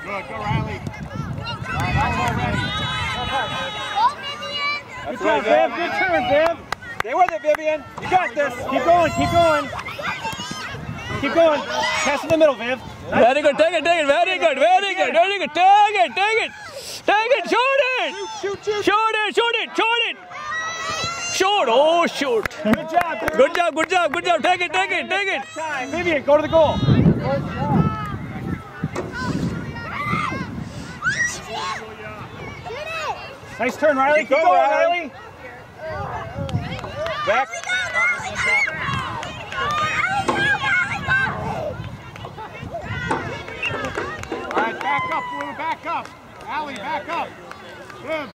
Good, go Riley. Good job, Viv. Good turn, Viv. Stay with it, Vivian. You got this. Keep going, keep going. Keep going. Pass in the middle, Viv. Very good. Take it. Very good. Take it. Shoot it. Shoot. Oh, shoot. Good job. Good job. Take it. Time. Vivian, go to the goal. Nice turn, Riley. Keep going, Riley.